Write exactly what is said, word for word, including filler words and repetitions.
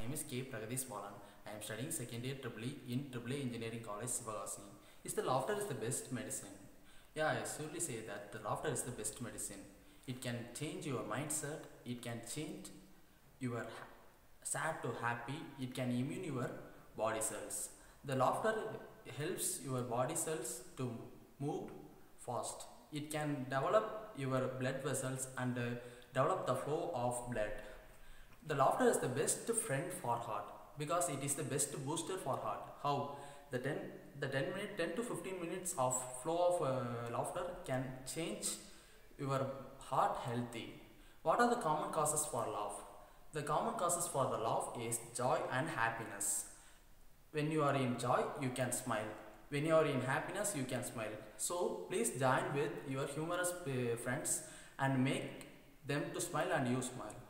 name is K. Pragadesh Balan. I am studying second year triple E in triple A Engineering College, Sivagasi. Is the laughter is the best medicine? Yeah, I surely say that the laughter is the best medicine. It can change your mindset. It can change your sad to happy. It can immune your body cells. The laughter helps your body cells to move fast. It can develop your blood vessels and uh, develop the flow of blood. The laughter is the best friend for heart because it is the best booster for heart. How? The ten, the ten minute, ten to fifteen minutes of flow of uh, laughter can change your heart healthy. What are the common causes for laugh? The common causes for the laugh is joy and happiness. When you are in joy, you can smile. When you are in happiness, you can smile. So please join with your humorous uh, friends and make them to smile and you smile.